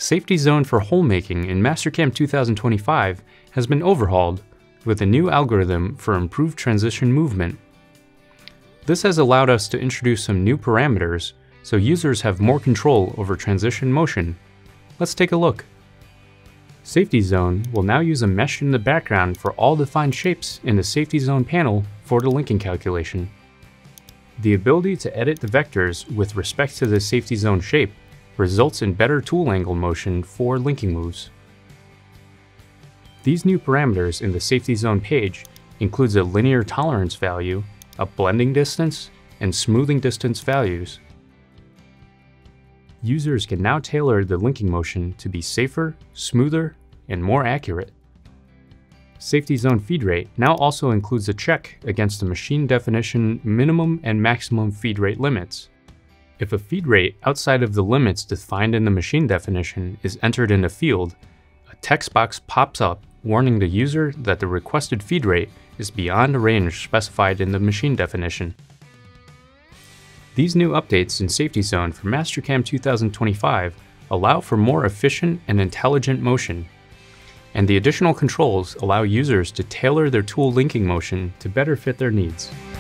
Safety Zone for hole making in Mastercam 2025 has been overhauled with a new algorithm for improved transition movement. This has allowed us to introduce some new parameters so users have more control over transition motion. Let's take a look. Safety Zone will now use a mesh in the background for all defined shapes in the Safety Zone panel for the linking calculation. The ability to edit the vectors with respect to the Safety Zone shape results in better tool angle motion for linking moves. These new parameters in the Safety Zone page includes a linear tolerance value, a blending distance, and smoothing distance values. Users can now tailor the linking motion to be safer, smoother, and more accurate. Safety Zone feed rate now also includes a check against the machine definition minimum and maximum feed rate limits. If a feed rate outside of the limits defined in the machine definition is entered in the field, a text box pops up warning the user that the requested feed rate is beyond the range specified in the machine definition. These new updates in Safety Zone for Mastercam 2025 allow for more efficient and intelligent motion, and the additional controls allow users to tailor their tool linking motion to better fit their needs.